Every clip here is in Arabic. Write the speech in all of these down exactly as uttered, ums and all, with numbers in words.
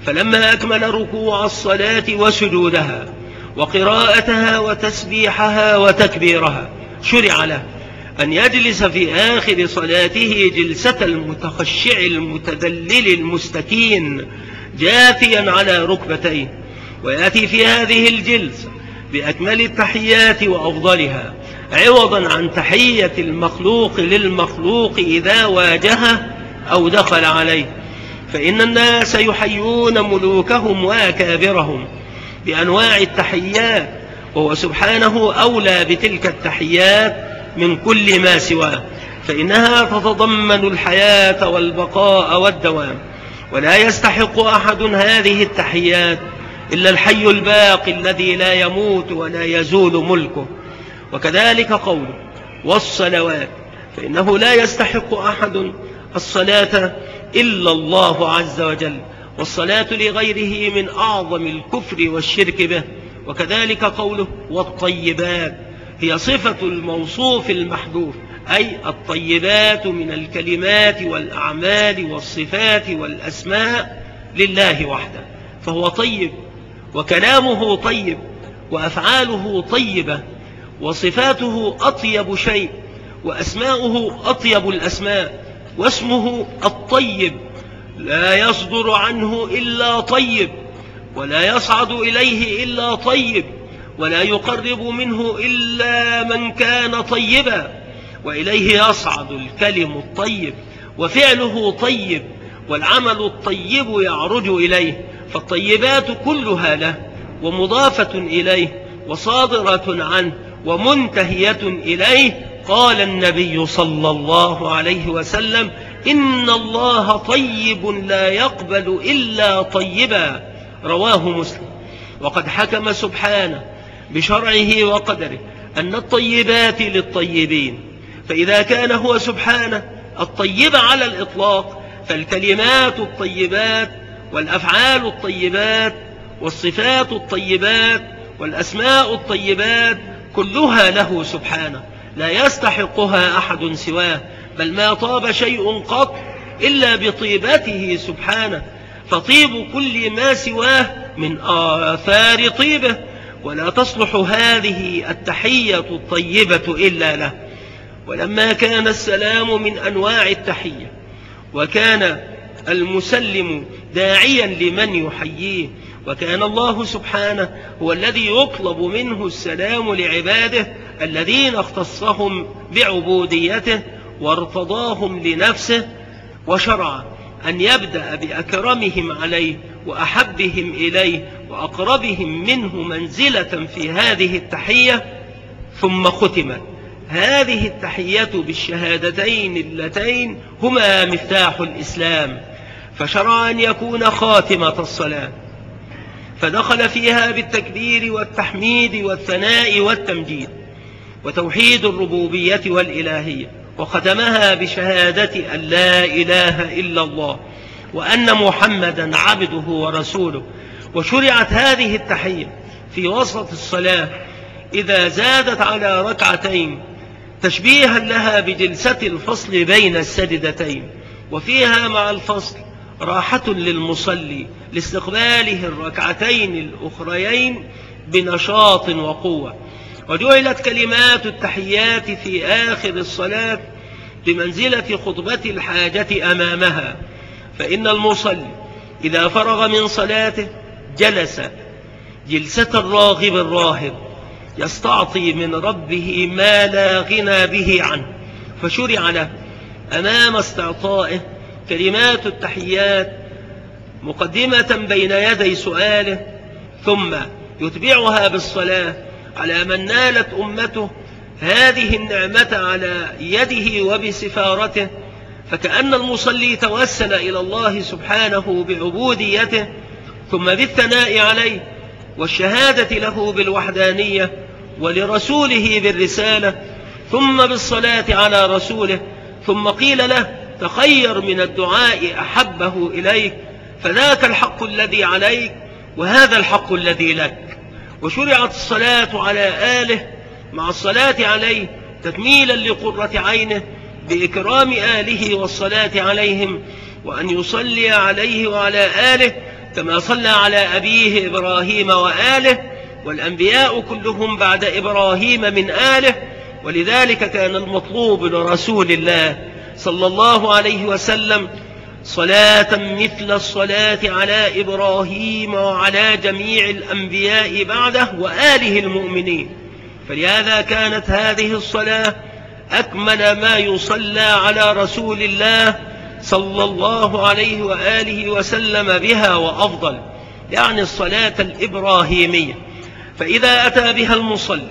فلما أكمل ركوع الصلاة وسجودها وقراءتها وتسبيحها وتكبيرها شرع له أن يجلس في آخر صلاته جلسة المتخشع المتذلل المستكين جاثيا على ركبتيه، ويأتي في هذه الجلسة بأكمل التحيات وأفضلها، عوضا عن تحية المخلوق للمخلوق إذا واجهه أو دخل عليه. فإن الناس يحيون ملوكهم وأكابرهم بأنواع التحيات، وهو سبحانه أولى بتلك التحيات من كل ما سواه، فإنها تتضمن الحياة والبقاء والدوام، ولا يستحق أحد هذه التحيات إلا الحي الباقي الذي لا يموت ولا يزول ملكه. وكذلك قوله والصلوات، فإنه لا يستحق أحد الصلاة إلا الله عز وجل، والصلاة لغيره من أعظم الكفر والشرك به. وكذلك قوله والطيبات، هي صفة الموصوف المحذوف، أي الطيبات من الكلمات والأعمال والصفات والأسماء لله وحده، فهو طيب وكلامه طيب وأفعاله طيبة وصفاته أطيب شيء وأسماؤه أطيب الأسماء، واسمه الطيب لا يصدر عنه إلا طيب، ولا يصعد إليه إلا طيب، ولا يقرب منه إلا من كان طيبا، وإليه يصعد الكلم الطيب وفعله طيب والعمل الطيب يعرج إليه، فالطيبات كلها له ومضافة إليه وصادرة عنه ومنتهية إليه. قال النبي صلى الله عليه وسلم: إن الله طيب لا يقبل إلا طيبا، رواه مسلم. وقد حكم سبحانه بشرعه وقدره أن الطيبات للطيبين، فإذا كان هو سبحانه الطيب على الإطلاق، فالكلمات الطيبات والأفعال الطيبات والصفات الطيبات والأسماء الطيبات كلها له سبحانه، لا يستحقها أحد سواه، بل ما طاب شيء قط إلا بطيبته سبحانه، فطيب كل ما سواه من آثار طيبه، ولا تصلح هذه التحية الطيبة إلا له. ولما كان السلام من أنواع التحية، وكان المسلم داعيا لمن يحييه، وكان الله سبحانه هو الذي يطلب منه السلام لعباده الذين اختصهم بعبوديته وارتضاهم لنفسه، وشرع أن يبدأ بأكرمهم عليه وأحبهم إليه وأقربهم منه منزلة في هذه التحية، ثم ختمت هذه التحية بالشهادتين اللتين هما مفتاح الإسلام، فشرع أن يكون خاتمة الصلاة، فدخل فيها بالتكبير والتحميد والثناء والتمجيد وتوحيد الربوبية والإلهية، وختمها بشهادة أن لا إله إلا الله وأن محمدا عبده ورسوله. وشرعت هذه التحية في وسط الصلاة إذا زادت على ركعتين تشبيها لها بجلسة الفصل بين السجدتين، وفيها مع الفصل راحة للمصلي لاستقباله الركعتين الأخريين بنشاط وقوة. وجعلت كلمات التحيات في آخر الصلاة بمنزلة خطبة الحاجة أمامها، فإن المصلي إذا فرغ من صلاته جلس جلسة الراغب الراهب يستعطي من ربه ما لا غنى به عنه، فشرع له أمام استعطائه كلمات التحيات مقدمة بين يدي سؤاله، ثم يتبعها بالصلاة على من نالت أمته هذه النعمة على يده وبسفارته، فكأن المصلي توسل إلى الله سبحانه بعبوديته، ثم بالثناء عليه والشهادة له بالوحدانية ولرسوله بالرسالة، ثم بالصلاة على رسوله، ثم قيل له تخير من الدعاء أحبه إليك، فذاك الحق الذي عليك وهذا الحق الذي لك. وشرعت الصلاة على آله مع الصلاة عليه تكميلا لقرة عينه بإكرام آله والصلاة عليهم، وأن يصلي عليه وعلى آله كما صلى على أبيه إبراهيم وآله، والأنبياء كلهم بعد إبراهيم من آله. ولذلك كان المطلوب لرسول الله صلى الله عليه وسلم صلاة مثل الصلاة على إبراهيم وعلى جميع الأنبياء بعده وآله المؤمنين. فلهذا كانت هذه الصلاة أكمل ما يصلى على رسول الله صلى الله عليه وآله وسلم بها وأفضل، يعني الصلاة الإبراهيمية. فإذا أتى بها المصلي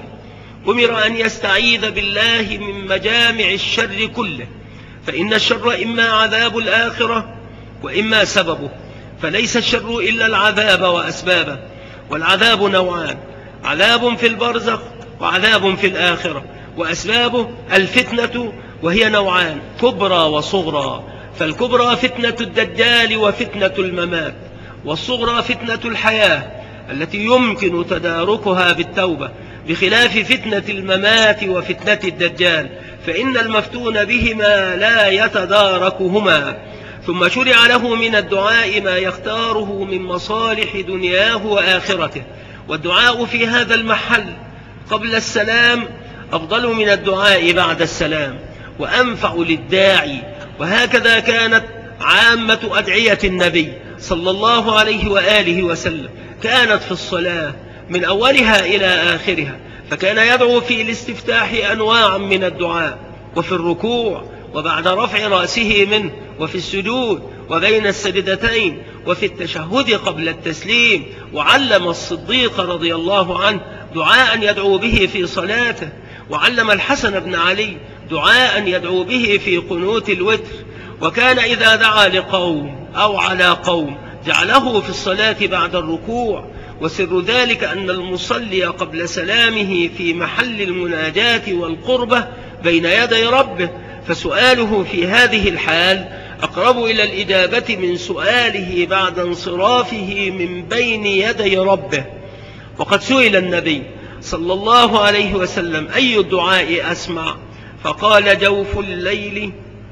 أمر أن يستعيذ بالله من مجامع الشر كله، فإن الشر إما عذاب الآخرة وإما سببه، فليس الشر إلا العذاب وأسبابه. والعذاب نوعان: عذاب في البرزخ وعذاب في الآخرة. وأسبابه الفتنة، وهي نوعان: كبرى وصغرى. فالكبرى فتنة الدجال وفتنة الممات، والصغرى فتنة الحياة التي يمكن تداركها بالتوبة، بخلاف فتنة الممات وفتنة الدجال، فإن المفتون بهما لا يتداركهما. ثم شرع له من الدعاء ما يختاره من مصالح دنياه وآخرته. والدعاء في هذا المحل قبل السلام أفضل من الدعاء بعد السلام، وأنفع للداعي. وهكذا كانت عامة أدعية النبي صلى الله عليه وآله وسلم، كانت في الصلاة من أولها إلى آخرها. فكان يدعو في الاستفتاح أنواعا من الدعاء، وفي الركوع، وبعد رفع رأسه منه، وفي السجود، وبين السجدتين، وفي التشهد قبل التسليم. وعلم الصديق رضي الله عنه دعاء يدعو به في صلاته، وعلم الحسن بن علي دعاء يدعو به في قنوت الوتر. وكان إذا دعا لقوم أو على قوم جعله في الصلاة بعد الركوع. وسر ذلك أن المصلي قبل سلامه في محل المناجاة والقربة بين يدي ربه، فسؤاله في هذه الحال أقرب إلى الإجابة من سؤاله بعد انصرافه من بين يدي ربه. وقد سئل النبي صلى الله عليه وسلم: أي الدعاء أسمع؟ فقال: جوف الليل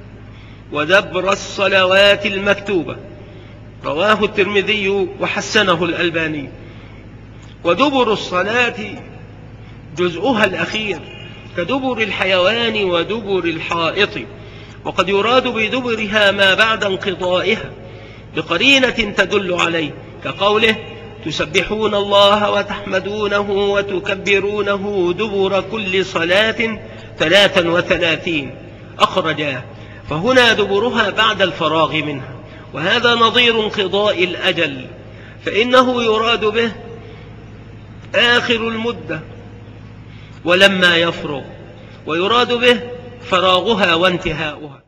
ودبر الصلوات المكتوبة. رواه الترمذي وحسنه الألباني. ودبر الصلاة جزءها الأخير كدبر الحيوان ودبر الحائط، وقد يراد بدبرها ما بعد انقضائها بقرينة تدل عليه، كقوله: تسبحون الله وتحمدونه وتكبرونه دبر كل صلاة ثلاثا وثلاثين، أخرجاه. فهنا دبرها بعد الفراغ منها، وهذا نظير انقضاء الأجل، فإنه يراد به آخر المدة ولما يفرغ، ويراد به فراغها وانتهاؤها.